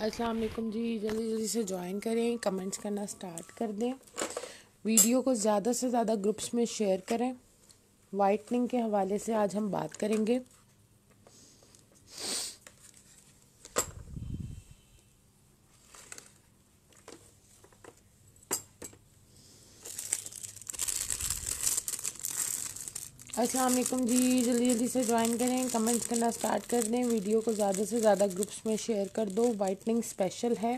अस्सलाम वालेकुम जी। जल्दी जल्दी से ज्वाइन करें, कमेंट्स करना स्टार्ट कर दें, वीडियो को ज़्यादा से ज़्यादा ग्रुप्स में शेयर करें। वाइटनिंग के हवाले से आज हम बात करेंगे। अस्सलाम वालेकुम जी। जल्दी जल्दी से ज्वाइन करें, कमेंट्स करना स्टार्ट कर दें, वीडियो को ज़्यादा से ज़्यादा ग्रुप्स में शेयर कर दो। वाइटनिंग स्पेशल है।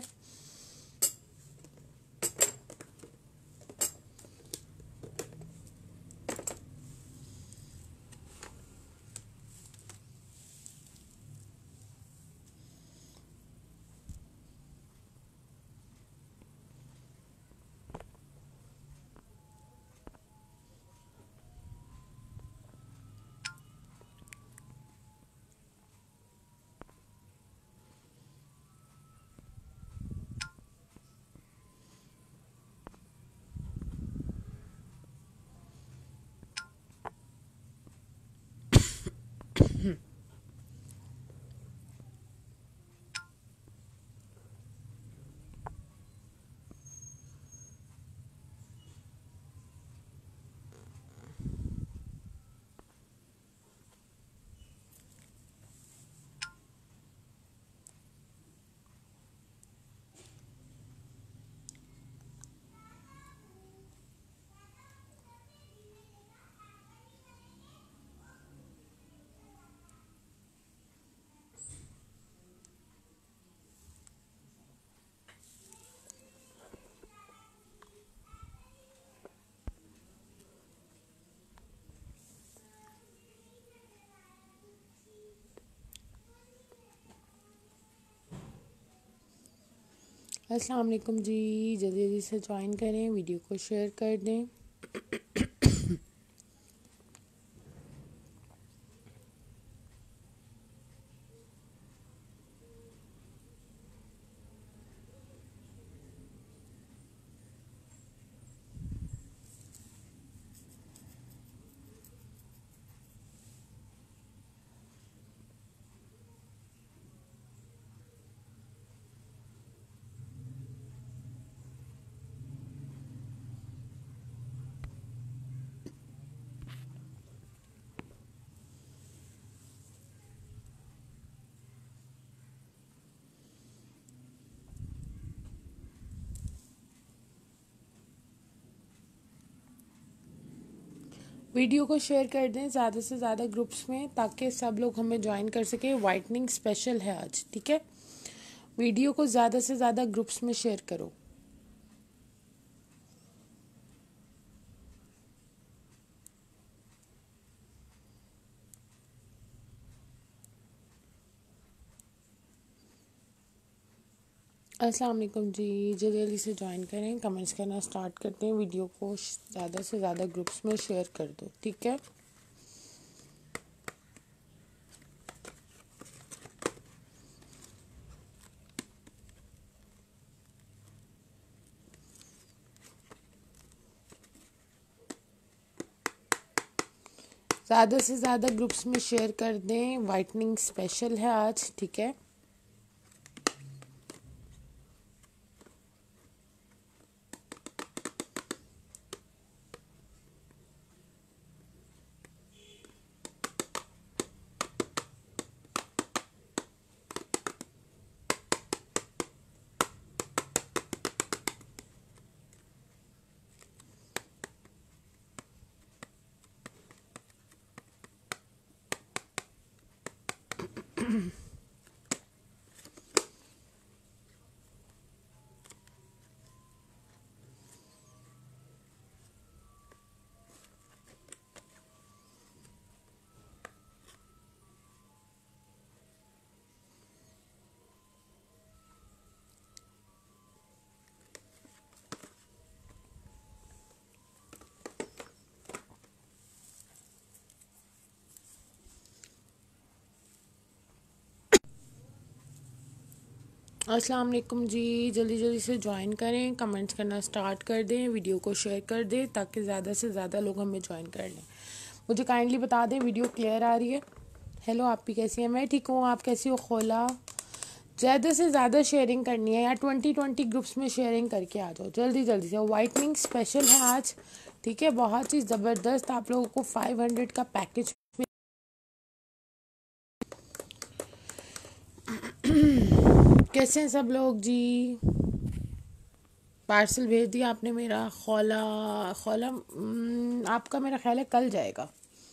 अस्सलाम वालेकुम जी। जल्दी जल्दी से ज्वाइन करें, वीडियो को शेयर कर दें। वीडियो को शेयर कर दें ज़्यादा से ज़्यादा ग्रुप्स में, ताकि सब लोग हमें ज्वाइन कर सकें। वाइटनिंग स्पेशल है आज, ठीक है। वीडियो को ज़्यादा से ज़्यादा ग्रुप्स में शेयर करो। अस्सलाम वालेकुम जी। जल्दी जल्दी से ज्वाइन करें, कमेंट्स करना स्टार्ट करते हैं, वीडियो को ज़्यादा से ज़्यादा ग्रुप्स में शेयर कर दो, ठीक है। ज़्यादा से ज़्यादा ग्रुप्स में शेयर कर दें। वाइटनिंग स्पेशल है आज, ठीक है। अस्सलाम वालेकुम जी। जल्दी जल्दी से ज्वाइन करें, कमेंट्स करना स्टार्ट कर दें, वीडियो को शेयर कर दें, ताकि ज़्यादा से ज़्यादा लोग हमें ज्वाइन कर लें। मुझे काइंडली बता दें वीडियो क्लियर आ रही है। हेलो, आप भी कैसी हैं? मैं ठीक हूँ, आप कैसी हो? खोला ज़्यादा से ज़्यादा शेयरिंग करनी है या 20-20 ग्रुप्स में शेयरिंग करके आ जाओ जल्दी जल्दी से। वाइटनिंग स्पेशल है आज, ठीक है, बहुत ही ज़बरदस्त आप लोगों को 500 का पैकेज। कैसे हैं सब लोग जी? पार्सल भेज दिया आपने मेरा? खौला खौला आपका मेरा ख्याल है कल जाएगा।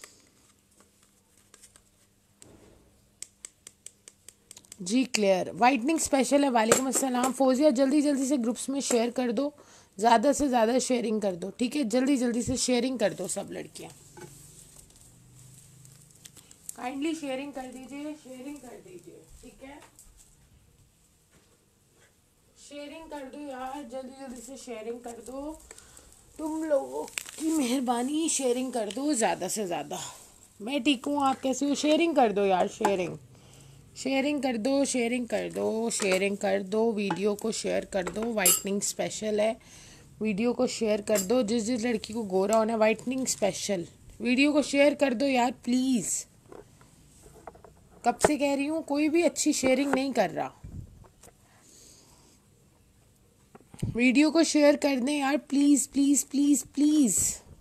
जी क्लियर, वाइटनिंग स्पेशल है। वालेकुम अस्सलाम फोजिया, जल्दी जल्दी से ग्रुप्स में शेयर कर दो, ज़्यादा से ज़्यादा शेयरिंग कर दो, ठीक है, जल्दी जल्दी से शेयरिंग कर दो सब लड़कियाँ, काइंडली शेयरिंग कर दीजिए, शेयरिंग कर दीजिए, ठीक है, शेयरिंग कर दो यार, जल्दी जल्दी से शेयरिंग कर दो, तुम लोगों की मेहरबानी, शेयरिंग कर दो ज़्यादा से ज़्यादा। मैं ठीक हूँ, आप कैसे हो? शेयरिंग कर दो यार, शेयरिंग शेयरिंग कर दो, शेयरिंग कर दो, शेयरिंग कर दो, वीडियो को शेयर कर दो। वाइटनिंग स्पेशल है, वीडियो को शेयर कर दो। जिस जिस लड़की को गोरा होना है, वाइटनिंग स्पेशल, वीडियो को शेयर कर दो यार प्लीज़। कब से कह रही हूँ, कोई भी अच्छी शेयरिंग नहीं कर रहा। वीडियो को शेयर कर दें यार प्लीज़ प्लीज़ प्लीज़ प्लीज़।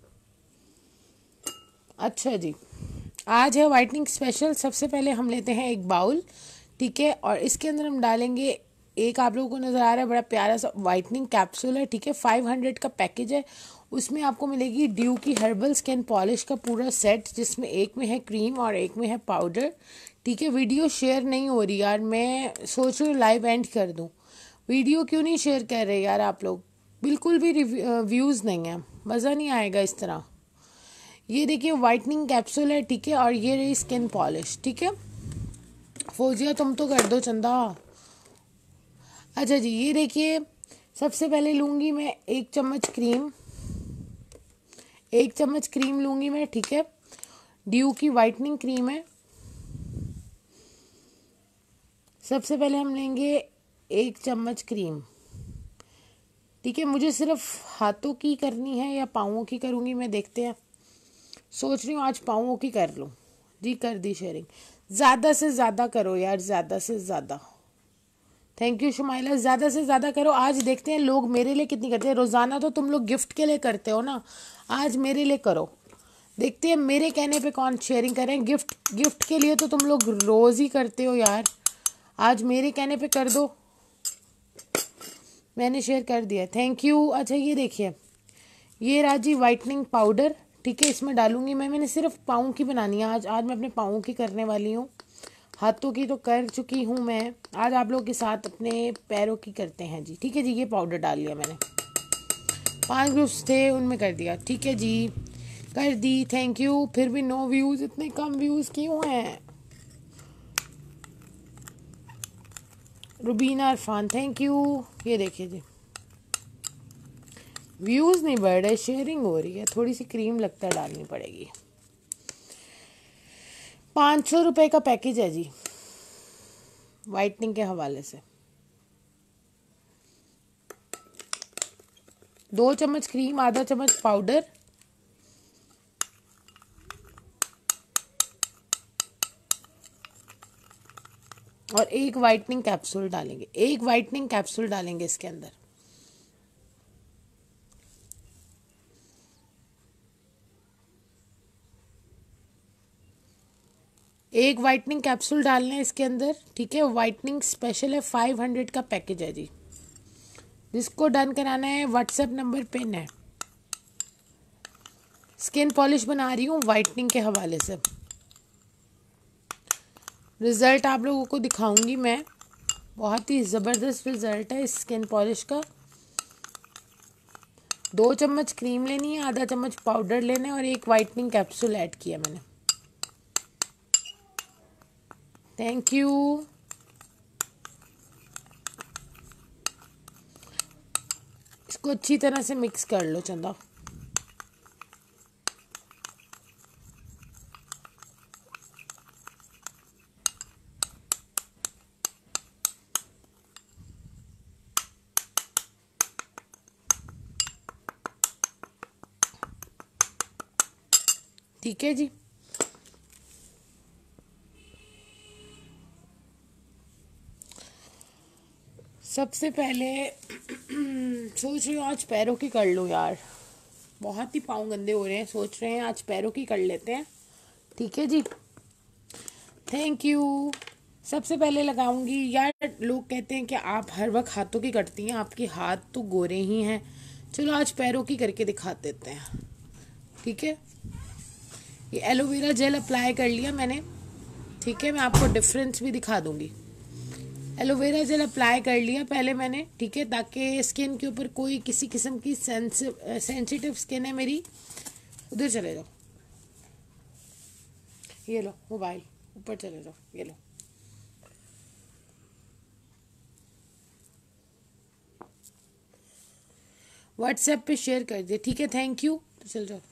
अच्छा जी, आज है वाइटनिंग स्पेशल। सबसे पहले हम लेते हैं एक बाउल, ठीक है, और इसके अंदर हम डालेंगे एक, आप लोगों को नज़र आ रहा है बड़ा प्यारा सा वाइटनिंग कैप्सूल है, ठीक है, 500 का पैकेज है। उसमें आपको मिलेगी ड्यू की हर्बल स्किन पॉलिश का पूरा सेट, जिसमें एक में है क्रीम और एक में है पाउडर, ठीक है। वीडियो शेयर नहीं हो रही यार, मैं सोच रही हूँ लाइव एंड कर दूँ। वीडियो क्यों नहीं शेयर कर रहे यार आप लोग? बिल्कुल भी व्यूज़ नहीं है, मज़ा नहीं आएगा इस तरह। ये देखिए वाइटनिंग कैप्सूल है, ठीक है, और ये रही स्किन पॉलिश, ठीक है। फौजिया तुम तो कर दो चंदा। अच्छा जी, ये देखिए, सबसे पहले लूँगी मैं 1 चम्मच क्रीम, 1 चम्मच क्रीम लूँगी मैं, ठीक है, ड्यू की वाइटनिंग क्रीम है। सबसे पहले हम लेंगे 1 चम्मच क्रीम, ठीक है। मुझे सिर्फ हाथों की करनी है या पाँवों की करूँगी मैं, देखते हैं। सोच रही हूँ आज पाँवों की कर लूँ। जी कर दी शेयरिंग, ज़्यादा से ज़्यादा करो यार, ज़्यादा से ज़्यादा। थैंक यू शुमाइला, ज़्यादा से ज़्यादा करो। आज देखते हैं लोग मेरे लिए कितनी करते हैं। रोज़ाना तो तुम लोग गिफ्ट के लिए करते हो ना, आज मेरे लिए करो। देखते हैं मेरे कहने पे कौन शेयरिंग करें। गिफ्ट गिफ्ट के लिए तो तुम लोग रोज़ ही करते हो यार, आज मेरे कहने पे कर दो। मैंने शेयर कर दिया, थैंक यू। अच्छा ये देखिए, ये राजी वाइटनिंग पाउडर, ठीक है, इसमें डालूंगी मैं। मैंने सिर्फ पाँव की बनानी है आज, आज मैं अपने पाँव की करने वाली हूँ। हाथों की तो कर चुकी हूँ मैं, आज आप लोग के साथ अपने पैरों की करते हैं जी, ठीक है जी। ये पाउडर डाल लिया मैंने, 5 ग्रुप्स थे उनमें कर दिया, ठीक है जी, कर दी, थैंक यू। फिर भी नो व्यूज़, इतने कम व्यूज़ क्यों हैं? Rubina Irfan thank you. ये देखिए जी, व्यूज़ नहीं बढ़ रहे, शेयरिंग हो रही है। थोड़ी सी क्रीम लगता है डालनी पड़ेगी। 500 रुपये का पैकेज है जी, वाइटनिंग के हवाले से। 2 चम्मच क्रीम, आधा चम्मच पाउडर, और एक वाइटनिंग कैप्सूल डालेंगे, एक वाइटनिंग कैप्सूल डालेंगे इसके अंदर। एक वाइटनिंग कैप्सूल डालना है इसके अंदर, ठीक है। वाइटनिंग स्पेशल है, 500 का पैकेज है जी। जिसको डन कराना है व्हाट्सएप नंबर पिन है। स्किन पॉलिश बना रही हूँ वाइटनिंग के हवाले से, रिज़ल्ट आप लोगों को दिखाऊंगी मैं। बहुत ही ज़बरदस्त रिज़ल्ट है इस स्किन पॉलिश का। 2 चम्मच क्रीम लेनी है, आधा चम्मच पाउडर लेना है, और एक वाइटनिंग कैप्सूल ऐड किया मैंने। Thank you. इसको अच्छी तरह से मिक्स कर लो चंदा। ठीक है जी, सबसे पहले सोच रही हूँ आज पैरों की कर लूँ यार, बहुत ही पाँव गंदे हो रहे हैं, सोच रहे हैं आज पैरों की कर लेते हैं। ठीक है जी, थैंक यू। सबसे पहले लगाऊंगी यार, लोग कहते हैं कि आप हर वक्त हाथों की करती हैं, आपके हाथ तो गोरे ही हैं, चलो आज पैरों की करके दिखा देते हैं। ठीक है, ये एलोवेरा जेल अप्लाई कर लिया मैंने। ठीक है, मैं आपको डिफरेंस भी दिखा दूंगी। एलोवेरा जेल अप्लाई कर लिया पहले मैंने, ठीक है, ताकि स्किन के ऊपर कोई किसी किस्म की सेंसिटिव स्किन है मेरी, उधर चले जाओ, ये लो मोबाइल, ऊपर चले जाओ, ये लो। व्हाट्सएप पे शेयर कर दिए, ठीक है, थैंक यू। तो चल जाओ,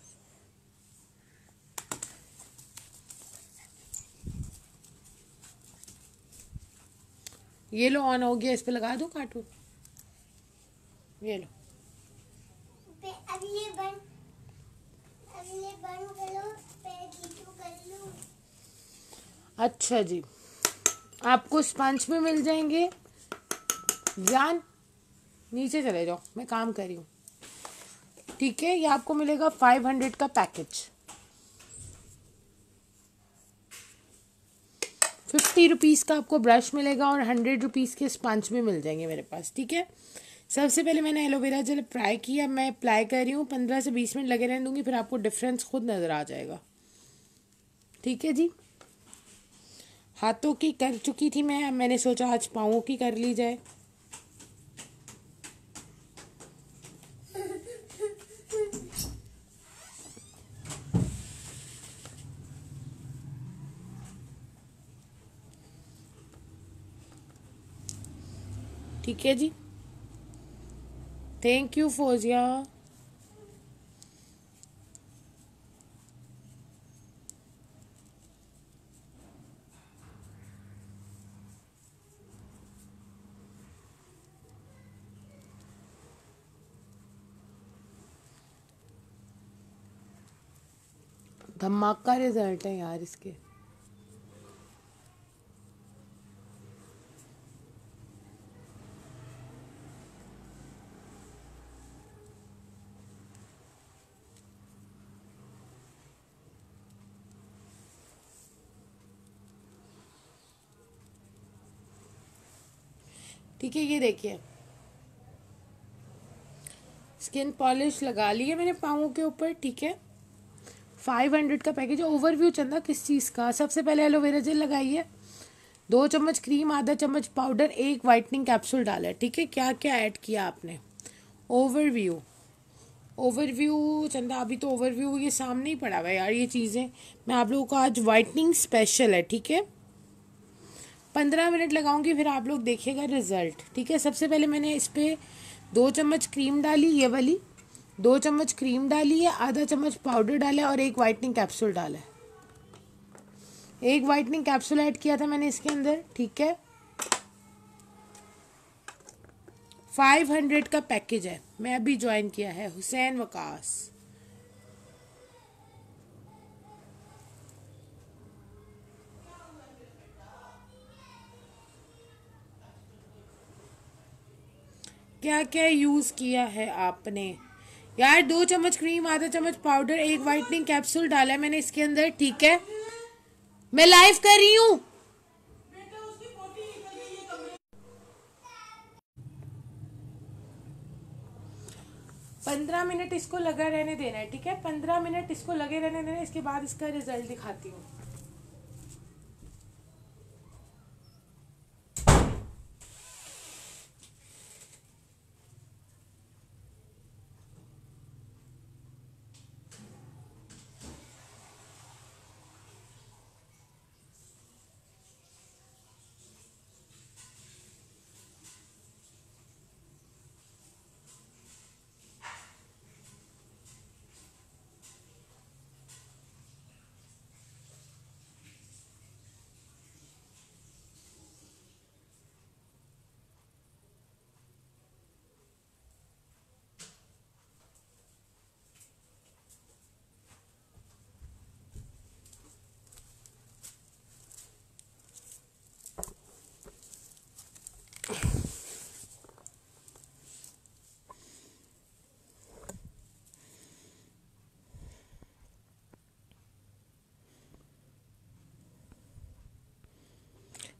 ये लो ऑन हो गया, इस पे लगा दो कार्टून, ये लो। अब ये बंद करो, कर लो। अच्छा जी, आपको स्पंज में मिल जाएंगे, जान नीचे चले जाओ, मैं काम कर रही हूँ। ठीक है, ये आपको मिलेगा 500 का पैकेज, 50 रुपीज़ का आपको ब्रश मिलेगा और 100 रुपीज़ के स्पंज भी मिल जाएंगे मेरे पास। ठीक है, सबसे पहले मैंने एलोवेरा जेल अप्लाई किया, मैं अप्लाई कर रही हूँ, 15 से 20 मिनट लगे रहने दूंगी, फिर आपको डिफरेंस खुद नज़र आ जाएगा। ठीक है जी, हाथों की कर चुकी थी मैं, अब मैंने सोचा आज पाँवों की कर ली जाए। ठीक है जी, थैंक यू फोजिया। धमाका रिजल्ट है यार इसके। ठीक है, ये देखिए स्किन पॉलिश लगा ली है मैंने पाँवों के ऊपर। ठीक है, 500 का पैकेज। ओवरव्यू चंदा किस चीज़ का, सबसे पहले एलोवेरा जेल लगाइए, 2 चम्मच क्रीम, आधा चम्मच पाउडर, एक वाइटनिंग कैप्सूल डाला है। ठीक है, क्या क्या ऐड किया आपने। ओवरव्यू, ओवरव्यू चंदा अभी तो ओवरव्यू ये सामने ही पड़ा हुआ है यार, ये चीज़ें मैं आप लोगों का आज वाइटनिंग स्पेशल है। ठीक है, 15 मिनट लगाऊंगी, फिर आप लोग देखिएगा रिजल्ट। ठीक है, सबसे पहले मैंने इस पर 2 चम्मच क्रीम डाली, ये वाली 2 चम्मच क्रीम डाली है, आधा चम्मच पाउडर डाला है और एक वाइटनिंग कैप्सूल डाला है। एक वाइटनिंग कैप्सूल ऐड किया था मैंने इसके अंदर। ठीक है, 500 का पैकेज है, मैं अभी ज्वाइन किया है, हुसैन वकास। क्या क्या यूज किया है आपने यार। 2 चम्मच क्रीम, आधा चम्मच पाउडर, एक वाइटनिंग कैप्सूल डाला है मैंने इसके अंदर। ठीक है, मैं लाइव कर रही हूँ। 15 मिनट इसको लगा रहने देना है। ठीक है, 15 मिनट इसको लगे रहने देना है, इसके बाद इसका रिजल्ट दिखाती हूँ।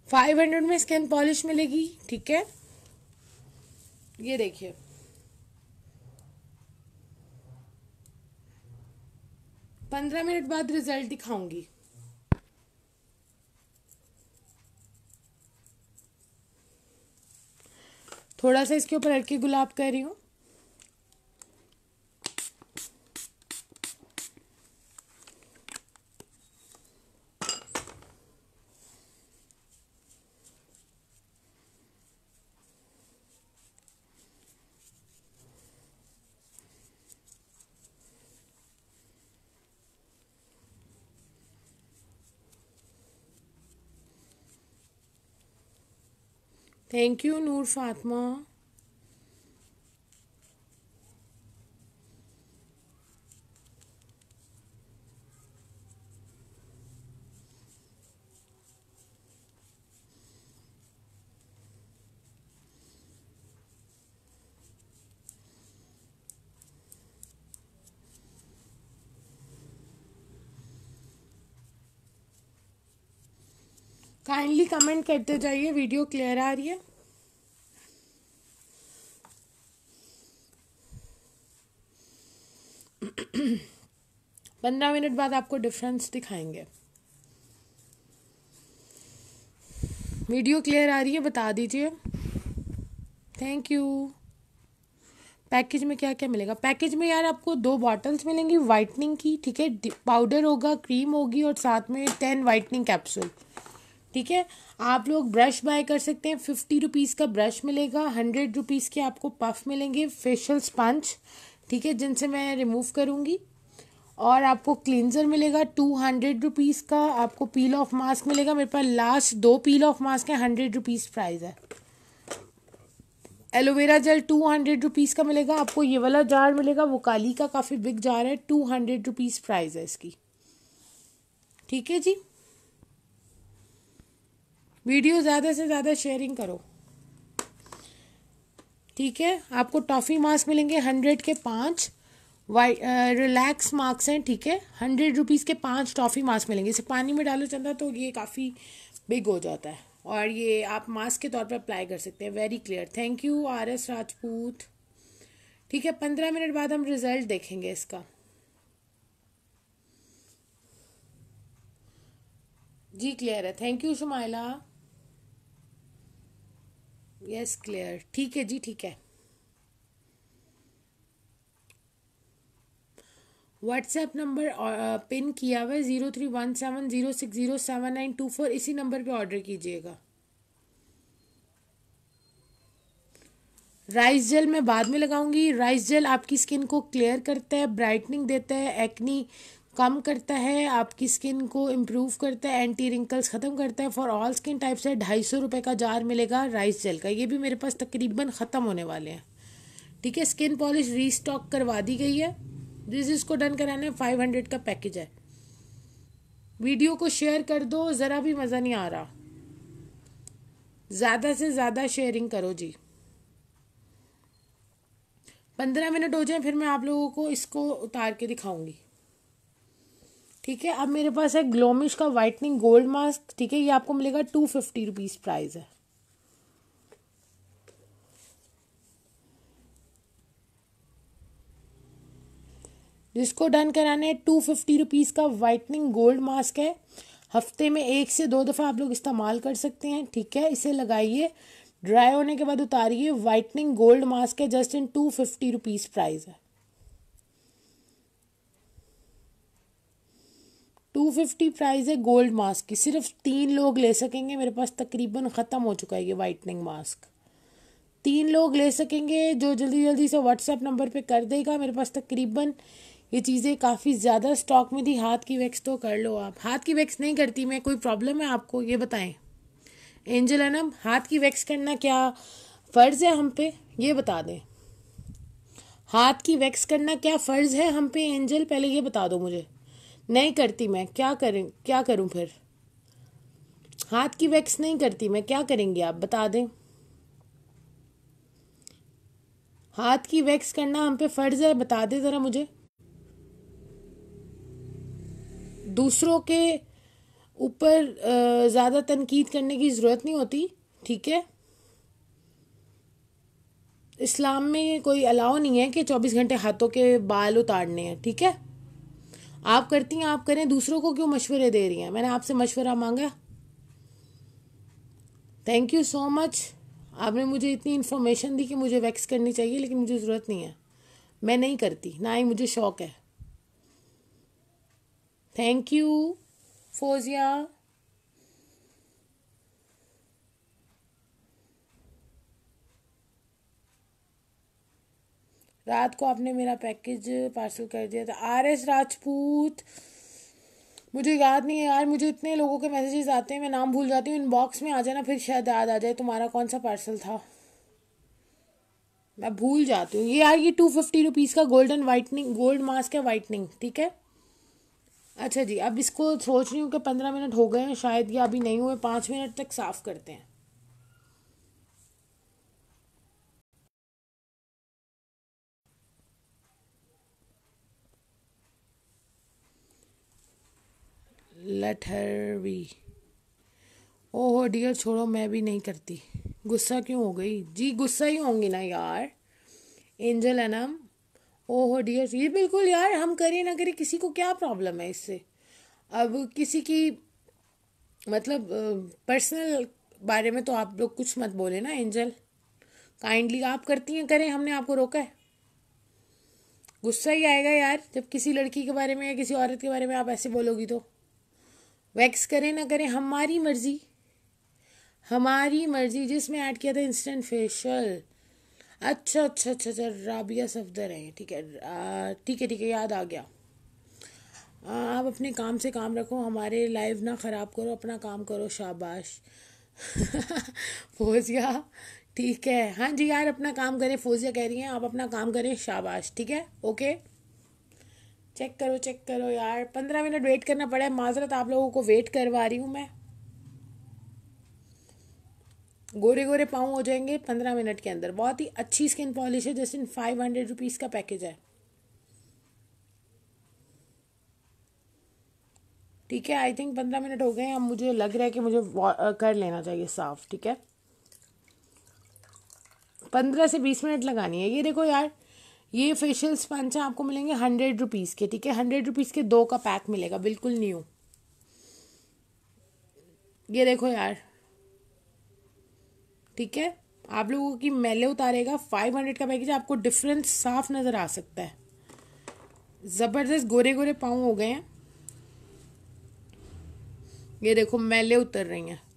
500 में स्किन पॉलिश मिलेगी, ठीक है। ये देखिए, पंद्रह मिनट बाद रिजल्ट दिखाऊंगी। थोड़ा सा इसके ऊपर हल्की गुलाब कर रही हूँ। Thank you Noor Fatima. Kindly comment करते जाइए, वीडियो क्लियर आ रही है। पंद्रह मिनट बाद आपको डिफरेंस दिखाएंगे। वीडियो क्लियर आ रही है, बता दीजिए। Thank you. पैकेज में क्या क्या मिलेगा? पैकेज में यार आपको 2 बॉटल्स मिलेंगी वाइटनिंग की, ठीक है। पाउडर होगा, क्रीम होगी और साथ में 10 वाइटनिंग कैप्सूल, ठीक है। आप लोग ब्रश बाय कर सकते हैं, 50 रुपीज़ का ब्रश मिलेगा, 100 रुपीज़ के आपको पफ मिलेंगे, फेशियल स्पंज, ठीक है, जिनसे मैं रिमूव करूँगी। और आपको क्लींजर मिलेगा 200 रुपीज़ का। आपको पील ऑफ मास्क मिलेगा, मेरे पास लास्ट 2 पील ऑफ मास्क है, 100 रुपीज़ प्राइस है। एलोवेरा जेल 200 रुपीज़ का मिलेगा आपको। ये वाला जार मिलेगा, वो काली का काफ़ी बिग जार है, 200 रुपीज़ प्राइस है इसकी, ठीक है जी। वीडियो ज़्यादा से ज़्यादा शेयरिंग करो, ठीक है। आपको टॉफ़ी मास्क मिलेंगे 100 के 5 वाइट रिलैक्स मास्क हैं, ठीक है। 100 रुपीज़ के 5 टॉफ़ी मास्क मिलेंगे। इसे पानी में डालो चंदा तो ये काफ़ी बिग हो जाता है, और ये आप मास्क के तौर पर अप्लाई कर सकते हैं। Very clear, thank you RS Rajput, ठीक है। 15 मिनट बाद हम रिजल्ट देखेंगे इसका। जी क्लियर है, thank you Shumaila. Yes clear, ठीक है जी, ठीक है। व्हाट्सएप नंबर पिन किया हुआ है 0317060794, इसी नंबर पे ऑर्डर कीजिएगा। राइस जेल मैं बाद में लगाऊंगी। राइस जेल आपकी स्किन को क्लियर करता है, ब्राइटनिंग देता है, एक्नी कम करता है, आपकी स्किन को इम्प्रूव करता है, एंटी रिंकल्स ख़त्म करता है। फॉर ऑल स्किन टाइप से 250 रुपये का जार मिलेगा राइस जेल का। ये भी मेरे पास तकरीबन ख़त्म होने वाले हैं, ठीक है। स्किन पॉलिश रीस्टॉक करवा दी गई है। जिसको डन कराना है 500 का पैकेज है। वीडियो को शेयर कर दो, ज़रा भी मज़ा नहीं आ रहा। ज़्यादा से ज़्यादा शेयरिंग करो जी। 15 मिनट हो जाए फिर मैं आप लोगों को इसको उतार के दिखाऊंगी, ठीक है। अब मेरे पास है ग्लोमिश का वाइटनिंग गोल्ड मास्क, ठीक है। ये आपको मिलेगा 250 रुपीज़ प्राइस है। जिसको डन कराना है 250 रुपीज़ का वाइटनिंग गोल्ड मास्क है। हफ्ते में 1 से 2 दफ़ा आप लोग इस्तेमाल कर सकते हैं, ठीक है। इसे लगाइए, ड्राई होने के बाद उतारिए। वाइटनिंग गोल्ड मास्क है, जस्ट इन 250 रुपीज़ प्राइस है। 250 प्राइस है गोल्ड मास्क की। सिर्फ 3 लोग ले सकेंगे, मेरे पास तकरीबन ख़त्म हो चुका है ये वाइटनिंग मास्क। 3 लोग ले सकेंगे, जो जल्दी जल्दी से व्हाट्सएप नंबर पे कर देगा। मेरे पास तकरीबन ये चीज़ें काफ़ी ज़्यादा स्टॉक में थी। हाथ की वैक्स तो कर लो आप। हाथ की वैक्स नहीं करती मैं, कोई प्रॉब्लम है आपको? ये बताएं एंजल अनम, हाथ की वैक्स करना क्या फ़र्ज़ है हम पे? ये बता दें, हाथ की वैक्स करना क्या फ़र्ज़ है हम पे? एंजल पहले ये बता दो मुझे। नहीं करती मैं, क्या करूं फिर? हाथ की वैक्स नहीं करती मैं, क्या करेंगे आप बता दें। हाथ की वैक्स करना हम पे फ़र्ज़ है, बता दे ज़रा मुझे। दूसरों के ऊपर ज़्यादा तनकीद करने की ज़रूरत नहीं होती, ठीक है। इस्लाम में कोई अलाउ नहीं है कि 24 घंटे हाथों के बाल उतारने हैं, ठीक है। आप करती हैं आप करें, दूसरों को क्यों मशवरे दे रही हैं? मैंने आपसे मशवरा मांगा। थैंक यू सो मच, आपने मुझे इतनी इन्फॉर्मेशन दी कि मुझे वैक्स करनी चाहिए, लेकिन मुझे ज़रूरत नहीं है, मैं नहीं करती, ना ही मुझे शौक़ है। Thank you Fozia. रात को आपने मेरा पैकेज पार्सल कर दिया था। RS राजपूत, मुझे याद नहीं है यार, मुझे इतने लोगों के मैसेजेस आते हैं, मैं नाम भूल जाती हूँ। इनबॉक्स में आ जाना, फिर शायद याद आ जाए तुम्हारा कौन सा पार्सल था, मैं भूल जाती हूँ। ये यार ये 250 रुपीज़ का गोल्डन वाइटनिंग, गोल्ड मास्क है वाइटनिंग, ठीक है। अच्छा जी, अब इसको सोच रही हूँ कि 15 मिनट हो गए हैं शायद, या अभी नहीं हुए, 5 मिनट तक साफ करते हैं। Let her be. ओहो डियर, छोड़ो, मैं भी नहीं करती। गुस्सा क्यों हो गई जी? गुस्सा ही होंगी ना यार, एंजल एनम। ओहो डियर, ये बिल्कुल यार, हम करें ना करें, किसी को क्या प्रॉब्लम है इससे? अब किसी की मतलब पर्सनल बारे में तो आप लोग कुछ मत बोले ना एंजल, काइंडली। आप करती हैं करें, हमने आपको रोका है? गुस्सा ही आएगा यार जब किसी लड़की के बारे में या किसी औरत के बारे में आप ऐसे बोलोगी तो। वैक्स करें ना करें, हमारी मर्जी, हमारी मर्जी। जिसमें ऐड किया था इंस्टेंट फेशियल। अच्छा अच्छा अच्छा अच्छा, राबिया सफदर है, ठीक है, ठीक है ठीक है, याद आ गया। आप अपने काम से काम रखो, हमारे लाइव ना ख़राब करो, अपना काम करो, शाबाश। फोजिया, ठीक है, हाँ जी यार, अपना काम करें। फोजिया कह रही हैं आप अपना काम करें, शाबाश, ठीक है, ओके। चेक करो यार, 15 मिनट वेट करना पड़ा है, माजरत आप लोगों को वेट करवा रही हूँ मैं। गोरे गोरे पाँव हो जाएंगे 15 मिनट के अंदर। बहुत ही अच्छी स्किन पॉलिश है, जस्ट इन 500 रुपीज़ का पैकेज है, ठीक है। आई थिंक 15 मिनट हो गए हैं, अब मुझे लग रहा है कि मुझे कर लेना चाहिए साफ, ठीक है। 15 से 20 मिनट लगानी है। ये देखो यार, ये फेशियल स्पंज आपको मिलेंगे 100 रुपीज़ के, ठीक है। 100 रुपीज़ के 2 का पैक मिलेगा, बिल्कुल न्यू। ये देखो यार, ठीक है, आप लोगों की मैले उतारेगा। 500 का पैकेज, आपको डिफरेंस साफ नज़र आ सकता है। ज़बरदस्त गोरे गोरे पाँव हो गए हैं, ये देखो मैले उतर रही हैं।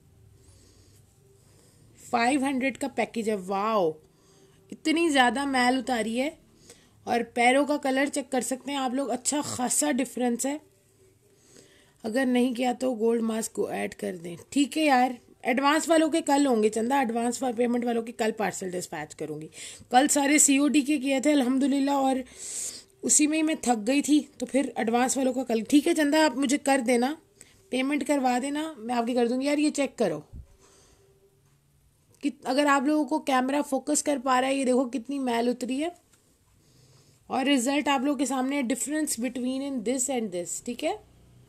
500 का पैकेज है, वाओ, इतनी ज़्यादा मैल उतारी है। और पैरों का कलर चेक कर सकते हैं आप लोग, अच्छा खासा डिफरेंस है। अगर नहीं किया तो गोल्ड मास्क को ऐड कर दें, ठीक है यार। एडवांस वालों के कल होंगे चंदा, एडवांस पेमेंट वालों के कल पार्सल डिस्पैच करूँगी। कल सारे COD के किए थे अल्हम्दुलिल्लाह, और उसी में ही मैं थक गई थी, तो फिर एडवांस वालों का कल, ठीक है चंदा, आप मुझे कर देना, पेमेंट करवा देना, मैं आपकी कर दूँगी। यार ये चेक करो कि अगर आप लोगों को कैमरा फोकस कर पा रहा है, ये देखो कितनी मैल उतरी है। और रिजल्ट आप लोगों के सामने है, difference between in this and this, ठीक है।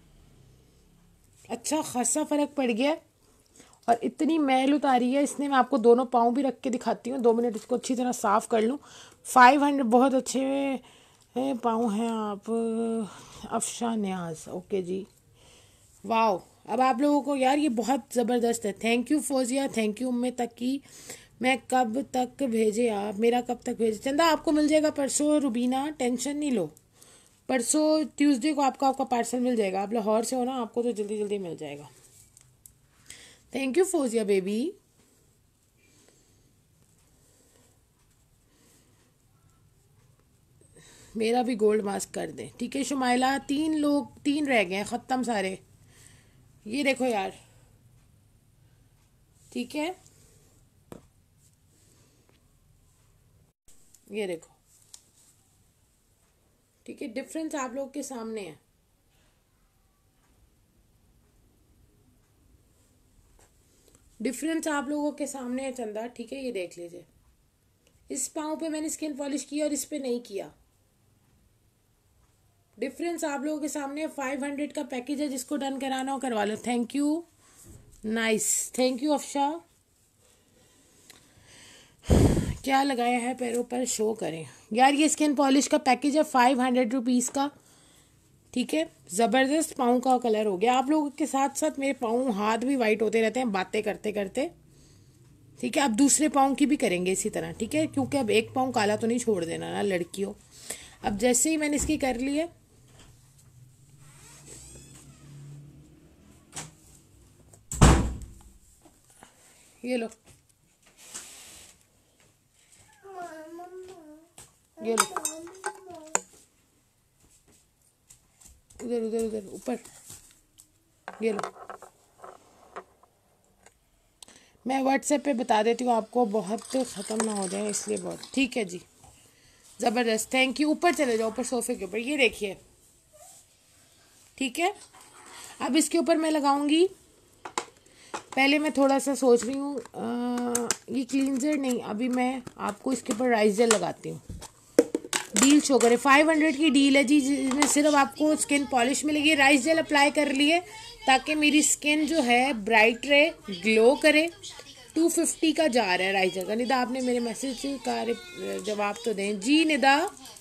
अच्छा खासा फर्क पड़ गया, और इतनी मैल उतारी है इसने। मैं आपको दोनों पाँव भी रख के दिखाती हूँ, 2 मिनट इसको अच्छी तरह साफ कर लूँ। 500, बहुत अच्छे पाँव हैं आप। अफशा न्याज, ओके जी, वाह। अब आप लोगों को यार ये बहुत ज़बरदस्त है। Thank you Fozia, thank you उम्मे तक की। मैं कब तक भेजे आप, मेरा कब तक भेजे चंदा? आपको मिल जाएगा परसों रुबीना, टेंशन नहीं लो। परसों ट्यूसडे को आपका आपका पार्सल मिल जाएगा। आप लाहौर से हो ना, आपको तो जल्दी जल्दी मिल जाएगा। Thank you Fozia baby. मेरा भी गोल्ड मास्क कर दें, ठीक है शुमाइला। 3 लोग, 3 रह गए हैं, ख़त्म सारे। ये देखो यार, ठीक है, ये देखो, ठीक है, डिफरेंस आप लोग के सामने है। डिफरेंस आप लोगों के सामने है चंदा, ठीक है, ये देख लीजिए। इस पाँव पे मैंने स्किन पॉलिश किया और इस पे नहीं किया। डिफरेंस आप लोगों के सामने 500 का पैकेज है, जिसको डन कराना हो करवा लो। Thank you, nice, thank you Afsha. क्या लगाया है पैरों पर, शो करें यार। ये स्किन पॉलिश का पैकेज है 500 रुपीज़ का, ठीक है। ज़बरदस्त पाँव का कलर हो गया। आप लोगों के साथ साथ मेरे पाँव हाथ भी वाइट होते रहते हैं बातें करते करते, ठीक है। अब दूसरे पाँव की भी करेंगे इसी तरह, ठीक है, क्योंकि अब एक पाँव काला तो नहीं छोड़ देना ना लड़कियों। अब जैसे ही मैंने इसकी कर ली है, ये लो, ये लो, उधर उधर उधर ऊपर, ये लो। मैं व्हाट्सएप पे बता देती हूँ आपको, बहुत ख़त्म ना हो जाए इसलिए, बहुत ठीक है जी। ज़बरदस्त, थैंक यू। ऊपर चले जाओ, ऊपर सोफे के ऊपर, ये देखिए, ठीक है। अब इसके ऊपर मैं लगाऊंगी, पहले मैं थोड़ा सा सोच रही हूँ ये क्लींजर नहीं, अभी मैं आपको इसके ऊपर राइस जेल लगाती हूँ। डील शो करे, 500 की डील है जी, जिसमें सिर्फ आपको स्किन पॉलिश मिलेगी। राइस जेल अप्लाई कर लिए ताकि मेरी स्किन जो है ब्राइट रहे, ग्लो करे। 250 का जा रहा है राइस जेल का। निदा आपने मेरे मैसेज का जवाब तो दें जी। निदा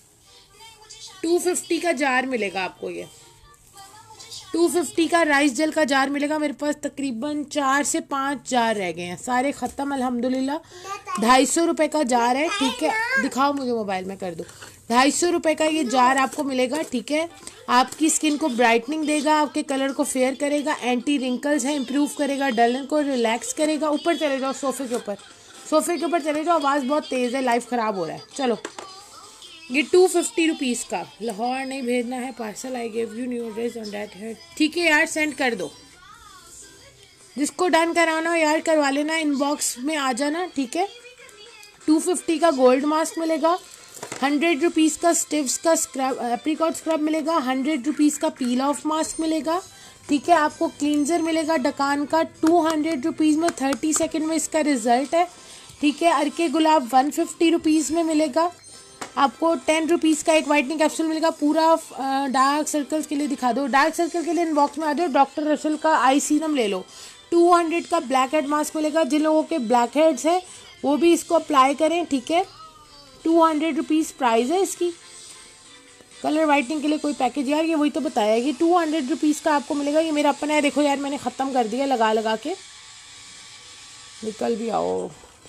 250 का जार मिलेगा आपको, ये 250 का राइस जेल का जार मिलेगा। मेरे पास तकरीबन 4 से 5 जार रह गए हैं, सारे ख़त्म अल्हम्दुलिल्लाह। 250 रुपये का जार है, ठीक है। दिखाओ मुझे मोबाइल में, कर दो। 250 रुपये का ये जार आपको मिलेगा, ठीक है। आपकी स्किन को ब्राइटनिंग देगा, आपके कलर को फेयर करेगा, एंटी रिंकल्स है इम्प्रूव करेगा, डलन को रिलैक्स करेगा। ऊपर चले जाओ, सोफे के ऊपर, सोफे के ऊपर चले जाओ। आवाज़ बहुत तेज़ है, लाइफ ख़राब हो रहा है। चलो, ये 250 रुपीज़ का। लाहौर नहीं भेजना है parcel, I give you new address on that है, ठीक है यार, सेंड कर दो। जिसको डन कराना हो यार करवा लेना, इनबॉक्स में आ जाना, ठीक है। 250 का गोल्ड मास्क मिलेगा, 100 रुपीज़ का स्टिव्स का स्क्रब, एप्रिकॉट स्क्रब मिलेगा, 100 रुपीज़ का पील ऑफ मास्क मिलेगा, ठीक है। आपको क्लींजर मिलेगा डकान का 200 रुपीज़ में, 30 सेकेंड में इसका रिजल्ट है, ठीक है। अर्के गुलाब 150 रुपीज़ में मिलेगा। आपको 10 रुपीज़ का एक वाइटनिंग कैप्सूल मिलेगा। पूरा डार्क सर्कल्स के लिए दिखा दो, डार्क सर्कल के लिए इनबॉक्स में आ जाओ। डॉक्टर रसल का आई सीरम ले लो। 200 का ब्लैक हेड मास्क मिलेगा, जिन लोगों के ब्लैक हेड्स है वो भी इसको अप्लाई करें, ठीक है। 200 रुपीज़ प्राइस है इसकी। कलर वाइटनिंग के लिए कोई पैकेज, यार ये वही तो बताया कि 200 रुपीज़ का आपको मिलेगा। ये मेरा अपना है, देखो यार मैंने ख़त्म कर दिया लगा लगा के। निकल भी आओ,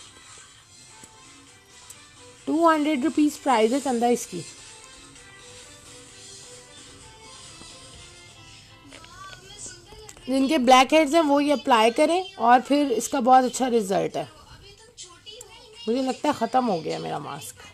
200 रुपीज़ प्राइस है चंदा इसकी। जिनके ब्लैक हेड्स हैं वो ये अप्लाई करें, और फिर इसका बहुत अच्छा रिजल्ट है। मुझे लगता है ख़त्म हो गया मेरा मास्क।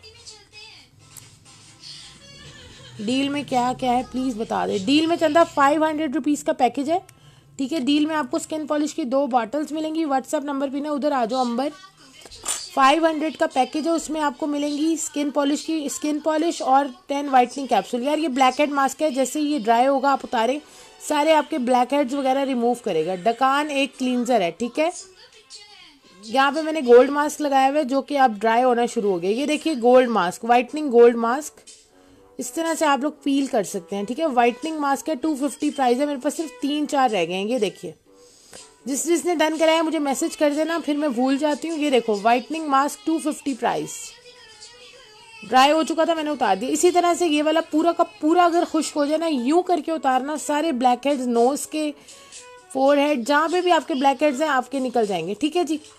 डील में क्या क्या है प्लीज़ बता दे। डील में चंदा 500 रुपीज़ का पैकेज है, ठीक है। डील में आपको स्किन पॉलिश की 2 बॉटल्स मिलेंगी। व्हाट्सअप नंबर भी ना, उधर आ जाओ अंबर। 500 का पैकेज है, उसमें आपको मिलेंगी स्किन पॉलिश की स्किन पॉलिश और 10 वाइटनिंग कैप्सूल। यार ये ब्लैक हेड मास्क है, जैसे ये ड्राई होगा आप उतारें, सारे आपके ब्लैक हेड्स वगैरह रिमूव करेगा। डकान एक क्लींजर है, ठीक है। यहाँ पे मैंने गोल्ड मास्क लगाया हुआ है, जो कि आप ड्राई होना शुरू हो गया। ये देखिए gold mask, whitening gold mask, इस तरह से आप लोग पील कर सकते हैं, ठीक है। वाइटनिंग मास्क है, 250 प्राइस है। मेरे पास सिर्फ 3-4 रह गए हैं, ये देखिए। जिसने डन कराया मुझे मैसेज कर देना, फिर मैं भूल जाती हूँ। ये देखो वाइटनिंग मास्क 250 प्राइस। ड्राई हो चुका था, मैंने उतार दिया। इसी तरह से ये वाला पूरा का पूरा अगर खुश्क हो जाए ना, यूं करके उतारना। सारे ब्लैक हेड्स, नोज के, फोरहेड, जहाँ पे भी आपके ब्लैक हेड्स हैं आपके निकल जाएंगे, ठीक है जी।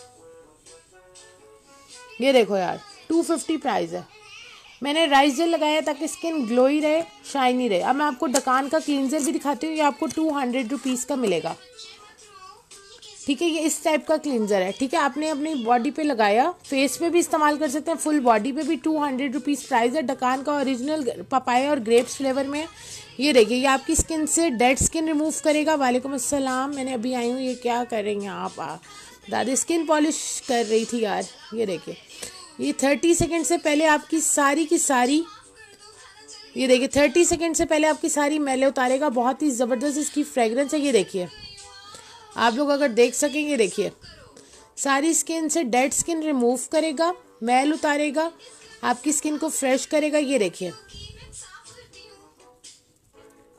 ये देखो यार 250 प्राइस है। मैंने राइस जेल लगाया ताकि स्किन ग्लोई रहे, शाइनी रहे। अब मैं आपको डकान का क्लींजर भी दिखाती हूँ। ये आपको 200 रुपीज़ का मिलेगा, ठीक है। ये इस टाइप का क्लींजर है, ठीक है। आपने अपनी बॉडी पे लगाया, फेस पे भी इस्तेमाल कर सकते हैं, फुल बॉडी पे भी। 200 रुपीज़ प्राइस है। डकान का ओरिजिनल पपाया और ग्रेप्स फ्लेवर में। ये देखिए, ये आपकी स्किन से डेड स्किन रिमूव करेगा। वालेकुम अस्सलाम, मैंने अभी आई हूँ। ये क्या कर रही हैं आप? दादी स्किन पॉलिश कर रही थी यार। ये देखिए, ये 30 सेकेंड से पहले आपकी सारी की सारी, ये देखिए 30 सेकेंड से पहले आपकी सारी मैले उतारेगा। बहुत ही ज़बरदस्त इसकी फ्रेगरेंस है। ये देखिए, आप लोग अगर देख सकेंगे, देखिए सारी स्किन से डेड स्किन रिमूव करेगा, मैल उतारेगा, आपकी स्किन को फ्रेश करेगा। ये देखिए,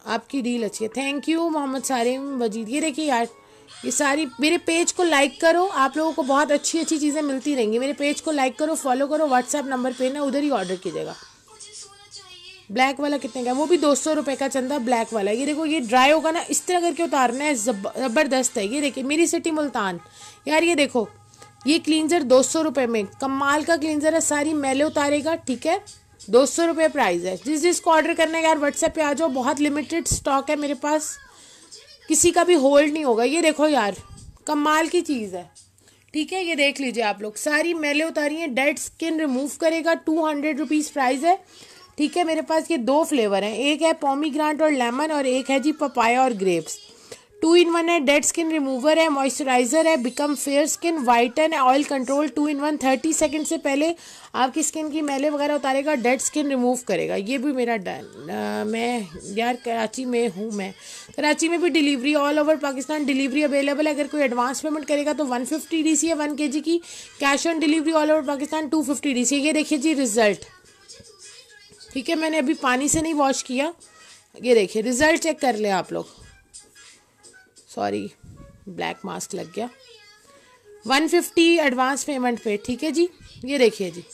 आपकी डील अच्छी है। Thank you Mohammad Sarim Wajid. ये देखिए यार, ये सारी मेरे पेज को लाइक करो, आप लोगों को बहुत अच्छी अच्छी चीज़ें मिलती रहेंगी। मेरे पेज को लाइक करो, फॉलो करो, व्हाट्सएप नंबर पे ना उधर ही ऑर्डर कीजिएगा। ब्लैक वाला कितने का है? वो भी 200 रुपये का चंदा, ब्लैक वाला। ये देखो, ये ड्राई होगा ना, इस तरह करके उतारना है, ज़बरदस्त है। ये देखिए मेरी सिटी मुल्तान यार, ये देखो, ये क्लींजर 200 रुपये में कमाल का क्लींजर है, सारी मैले उतारेगा। ठीक है, 200 रुपये प्राइस है। जिसको ऑर्डर करना है यार व्हाट्सएप पे आ जाओ, बहुत लिमिटेड स्टॉक है मेरे पास, किसी का भी होल्ड नहीं होगा। ये देखो यार, कमाल की चीज़ है। ठीक है, ये देख लीजिए आप लोग, सारी मैले उतारी हैं, डेड स्किन रिमूव करेगा। 200 रुपीज़ प्राइस है। ठीक है, मेरे पास ये 2 फ्लेवर हैं, एक है पोमीग्रानेट और लेमन और एक है जी पपाया और ग्रेप्स। 2 in 1 है, डेड स्किन रिमूवर है, मॉइस्चराइजर है, बिकम फेयर स्किन, वाइटन है, ऑयल कंट्रोल। 2 in 1 30 सेकंड से पहले आपकी स्किन की मैले वगैरह उतारेगा, डेड स्किन रिमूव करेगा। ये भी मेरा डन। मैं यार कराची में हूँ, मैं कराची में भी delivery all over Pakistan delivery available है। अगर कोई एडवांस पेमेंट करेगा तो 150 DC है 1 kg की। Cash on delivery all over Pakistan 250 DC। ये देखिए जी रिजल्ट। ठीक है, मैंने अभी पानी से नहीं वॉश किया, ये देखिए रिजल्ट चेक कर ले आप लोग। सॉरी, ब्लैक मास्क लग गया। 150 एडवांस पेमेंट पे। ठीक है जी, ये देखिए जी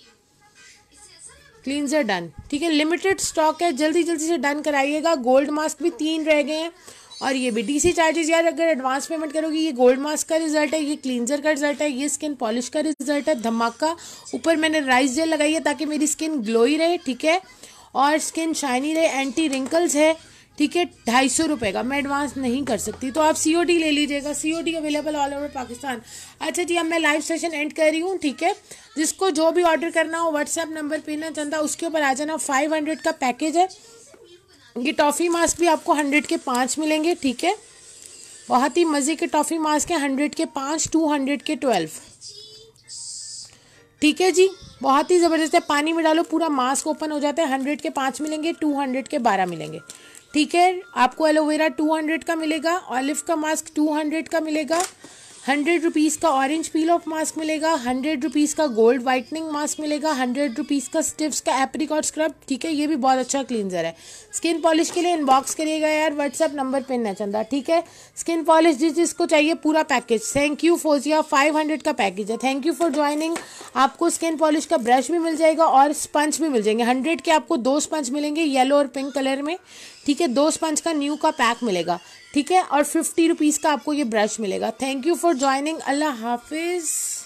क्लींजर डन। ठीक है, लिमिटेड स्टॉक है, जल्दी जल्दी से डन कराइएगा। गोल्ड मास्क भी 3 रह गए हैं और ये भी DC चार्जेस यार, अगर एडवांस पेमेंट करोगे। ये गोल्ड मास्क का रिजल्ट है, ये क्लींजर का रिजल्ट है, ये स्किन पॉलिश का रिजल्ट है। धमाका। ऊपर मैंने राइस जेल लगाई है ताकि मेरी स्किन ग्लोई रहे। ठीक है, और स्किन शाइनी रहे, एंटी रिंकल्स है। ठीक है, 250 रुपये का। मैं एडवांस नहीं कर सकती, तो आप COD ले लीजिएगा। COD available all over Pakistan. अच्छा जी, अब मैं लाइव सेशन एंड कर रही हूँ। ठीक है, जिसको जो भी ऑर्डर करना हो व्हाट्सएप नंबर पे ना चंदा, उसके ऊपर आ जाना। 500 का पैकेज है। ये टॉफ़ी मास्क भी आपको 100 के 5 मिलेंगे। ठीक है, बहुत ही मज़े के टॉफ़ी मास्क हैं। 100 के 5, 200 के 12। ठीक है जी, बहुत ही ज़बरदस्त है। पानी में डालो, पूरा मास्क ओपन हो जाता है। 100 के 5 मिलेंगे, 200 के 12 मिलेंगे। ठीक है, आपको एलोवेरा 200 का मिलेगा, ऑलिव का मास्क 200 का मिलेगा, 100 रुपीज़ का ऑरेंज पील ऑफ मास्क मिलेगा, 100 रुपीज़ का गोल्ड वाइटनिंग मास्क मिलेगा, 100 रुपीज़ का स्टिफ्स का एप्रिकॉट स्क्रब। ठीक है, ये भी बहुत अच्छा क्लींजर है। स्किन पॉलिश के लिए इनबॉक्स करिएगा यार, व्हाट्सएप नंबर पे ना चंदा। ठीक है, स्किन पॉलिश जिसको चाहिए पूरा पैकेज। थैंक यू फोजिया, 500 का पैकेज है। Thank you for joining. आपको स्किन पॉलिश का ब्रश भी मिल जाएगा और स्पंज भी मिल जाएंगे। 100 के आपको 2 स्पंज मिलेंगे, येलो और पिंक कलर में। ठीक है, 2 स्पंज का न्यू का पैक मिलेगा। ठीक है, और 50 रुपीज़ का आपको ये ब्रश मिलेगा। Thank you for joining. अल्लाह हाफिज़।